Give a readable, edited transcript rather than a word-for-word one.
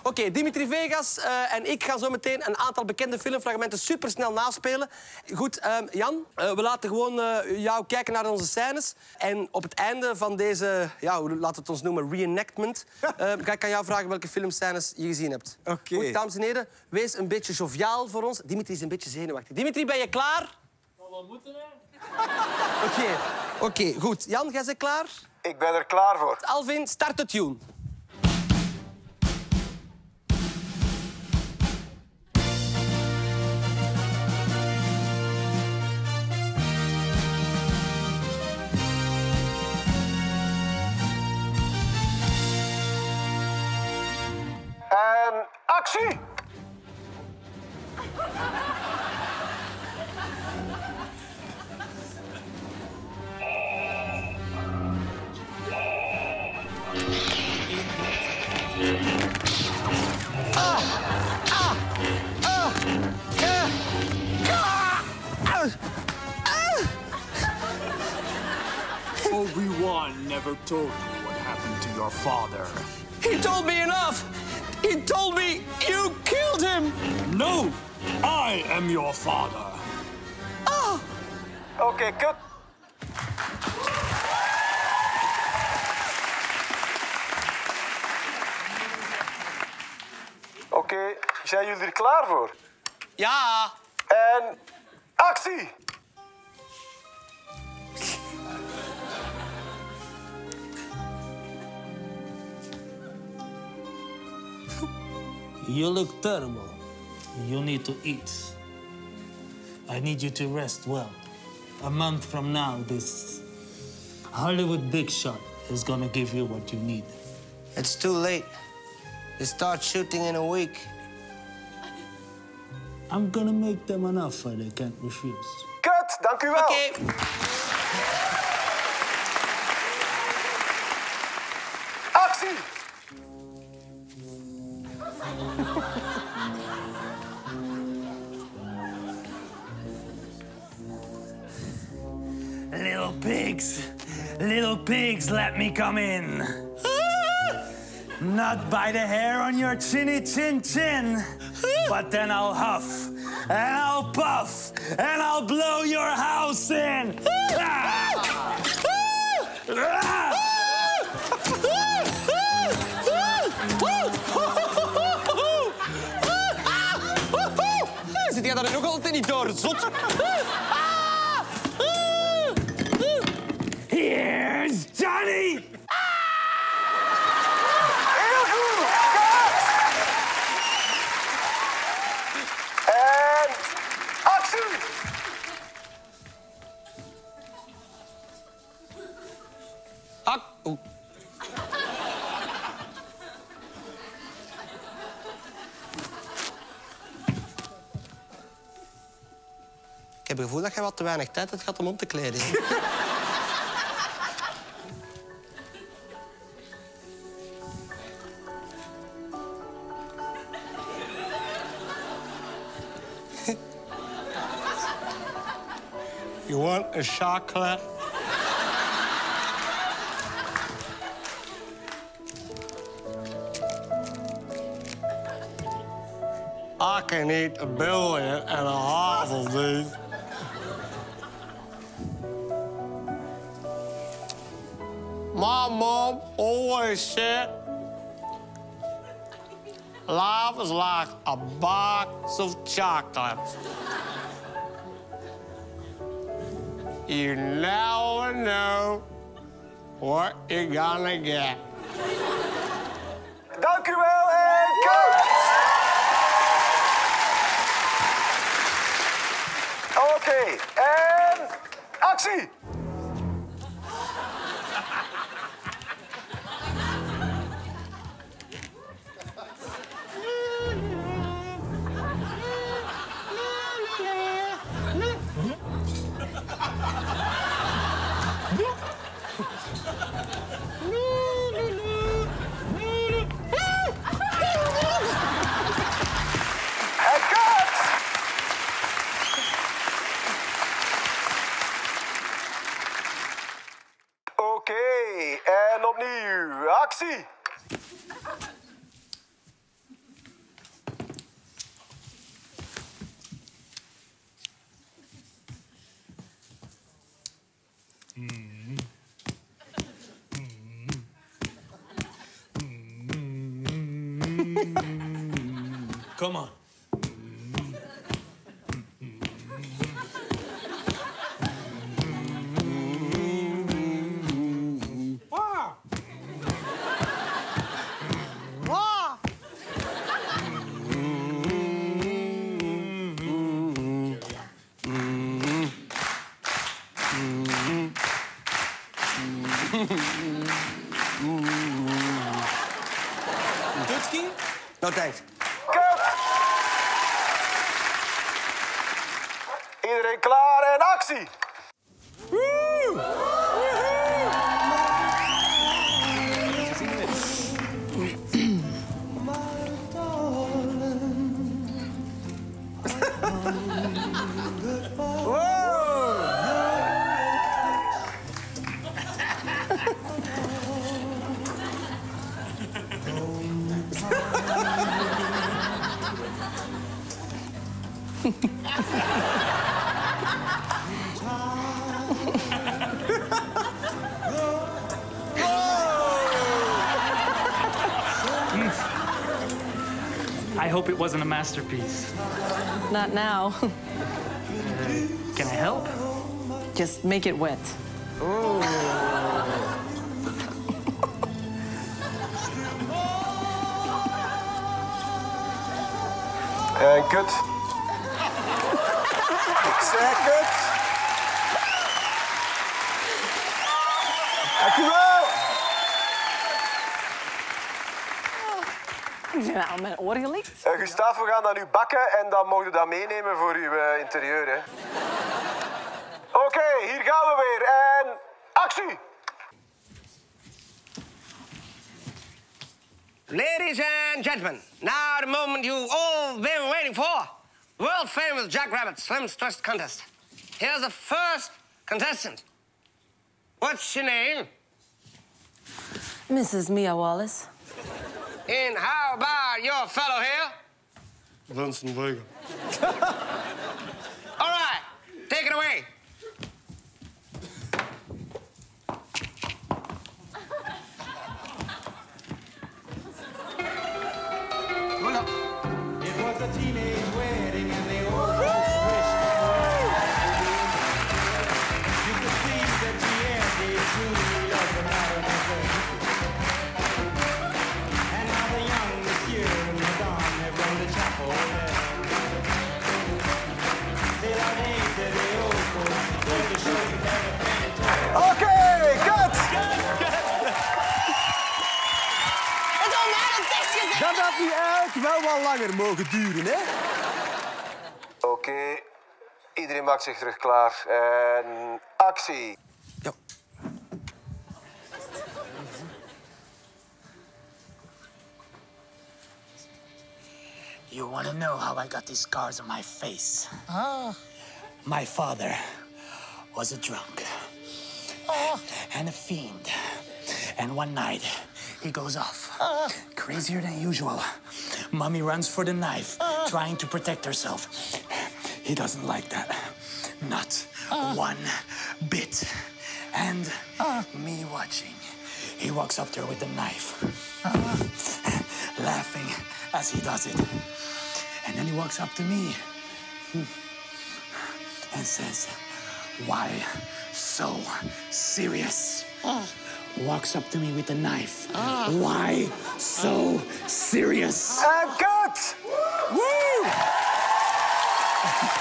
Oké, Dimitri Vegas en ik gaan zo meteen een aantal bekende filmfragmenten supersnel naspelen. Goed, Jan, we laten gewoon jou kijken naar onze scènes. En op het einde van deze, ja, laten we het ons noemen, reenactment, ga ik aan jou vragen welke filmscènes je gezien hebt. Oké. Goed, dames en heren, wees een beetje joviaal voor ons. Dimitri is een beetje zenuwachtig. Dimitri, ben je klaar? Wat moeten we? Oké, goed. Jan, jij bent klaar? Ik ben er klaar voor. Alvin, start de tune. En actie! Obi-Wan never told me what happened to your father. He told me enough. He told me you killed him. No, I am your father. Oké, kut. Oké, zijn jullie er klaar voor? Ja. En actie! You look terrible. You need to eat. I need you to rest well. A month from now, this Hollywood big shot is gonna give you what you need. It's too late. They start shooting in a week. I'm gonna make them an offer they can't refuse. Kut, dank u wel. Oké. Actie! Little pigs, let me come in. Not by the hair on your chinny chin chin, but then I'll huff and I'll puff and I'll blow your house in. Zit jij daar nog altijd niet door, zot? Here's Johnny! Heel goed! Kut! En actie! Oeh. Ik heb het gevoel dat jij wat te weinig tijd hebt gehad om te kleden. You want a chocolate? I can eat 1.5 billion of these. My mom always said, life is like a box of chocolates. You never know what you're gonna get. Dank u wel en kut! Oké, en actie! Come on. Tutski? No thanks. Cut! Iedereen klaar en actie! I hope it wasn't a masterpiece. Not now. Can I help? Just make it wet. En kut. Ik zei kut. Dankjewel. Nou, mijn oor gelikt. Gustave, we gaan dat nu bakken en dan mogen we dat meenemen voor uw interieur. Hè. Oké, hier gaan we weer. En actie! Ladies and gentlemen, now the moment you've all been waiting for. World famous Jackrabbit Slim Twist contest. Here's the first contestant. What's your name? Mrs. Mia Wallace. And how about your fellow here? Vincent Vega. All right, take it away. It was a teenage wedding and they all wished you could see that G.S.D. truly loved the mademoiselle. And now the young monsieur and madame have run the chapel there. C'est la veille de Léo, going to show you that a fantastic. Oké, cut! Dat had nu eigenlijk wel wat langer mogen duren, hè? Oké, iedereen maakt zich terug klaar. En actie! Ja. You want to know how I got these scars on my face? My father was a drunk and a fiend. And one night, he goes off, crazier than usual. Mommy runs for the knife, trying to protect herself. He doesn't like that. Not one bit. And me watching. He walks up to her with the knife, laughing as he does it. And then he walks up to me and says, "Why so serious?" Walks up to me with the knife. Why so serious? En cut! Woo!